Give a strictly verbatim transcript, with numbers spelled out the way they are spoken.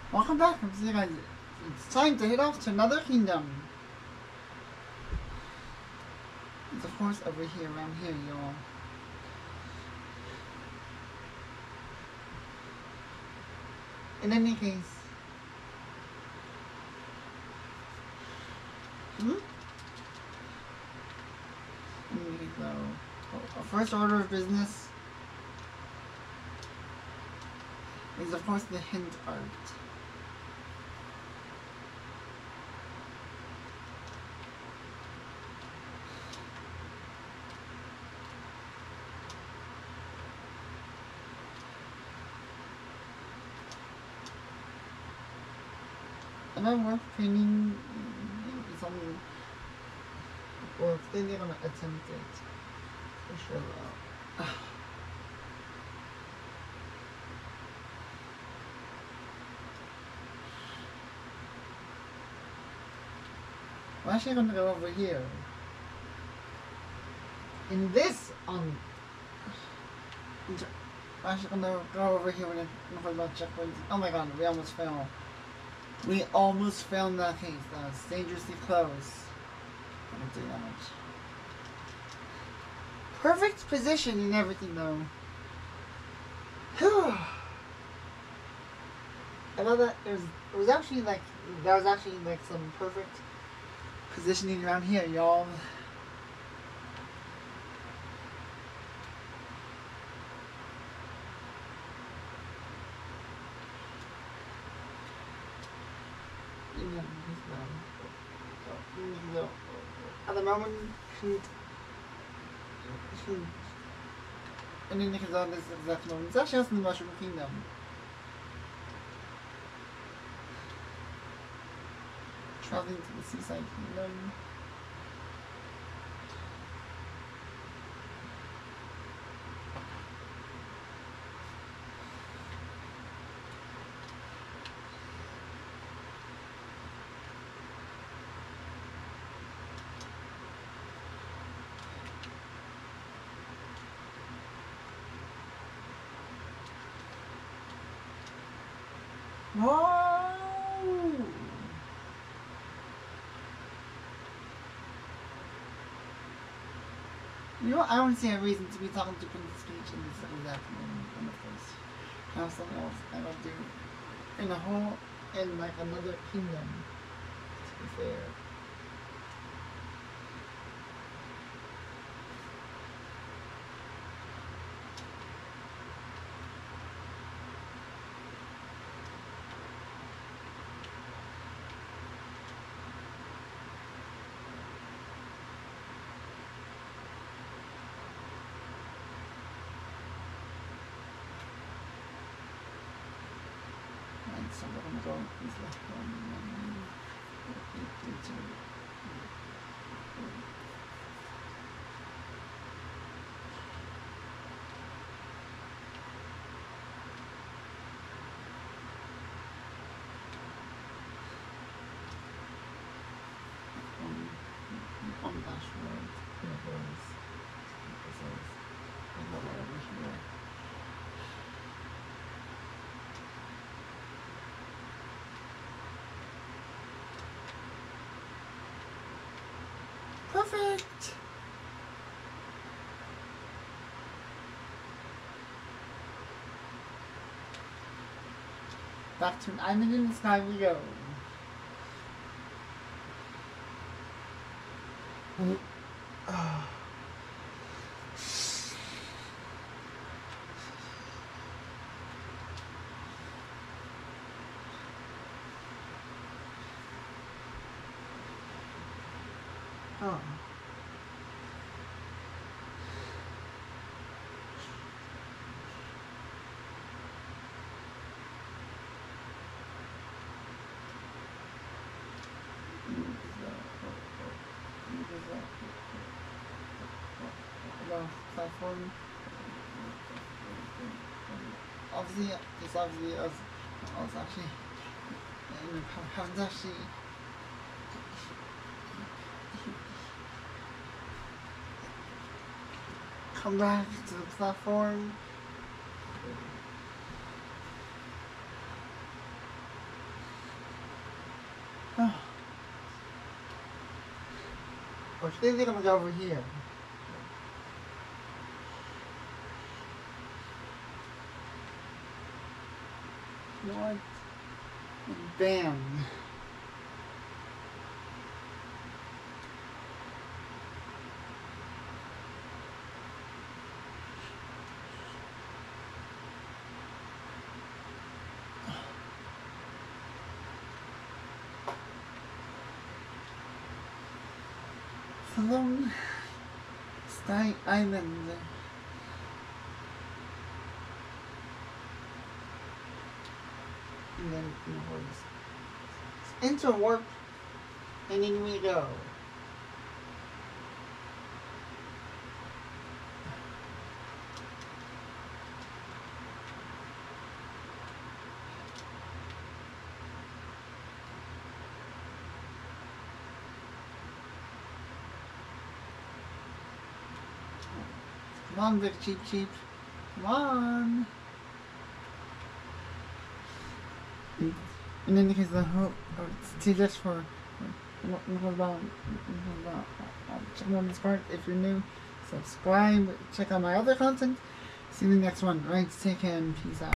Welcome back. I'm seeing guys. It's time to head off to another kingdom. It's of course over here, around here, y'all. In any case. Hmm? In any case, though, our first order of business is of course the hint art. Am I worth painting something? Or if they're gonna attempt it, for sure. Uh, I'm actually gonna go over here. In this on I'm actually gonna go over here when I talk about checkpoints. Oh my god, we almost fell. We almost fell in that case. That was dangerously close. I don't do that much. Perfect position and everything though. Whew. I love that there's it was actually like there was actually like some perfect positioning around here, y'all. At the moment, shoot, shoot, and then because on this exact moment, it's actually also in the Mushroom Kingdom. Traveling to the Seaside Kingdom. Whoa! You know, I don't see a reason to be talking to Princess Peach in this exact moment in the first. Have something else I don't do in a whole, in like another kingdom, to be fair. So we're gonna go with this left one and then into on the dashboard. Here it goes. It says I go over here. Perfect! Back to an island in the sky we go. Oh. Oh. Platform. Obviously, it's obviously us. I was actually, I haven't actually. Come back to the platform. push. Then they're gonna go over here. What? Bam. Long Stay Island. And then enter warp, and in we go. Come on, big cheap cheap. Come on. And in the case of the hope, see this for hold on, check out this part. If you're new, subscribe. Check out my other content. See you in the next one. Alright, take care and peace out.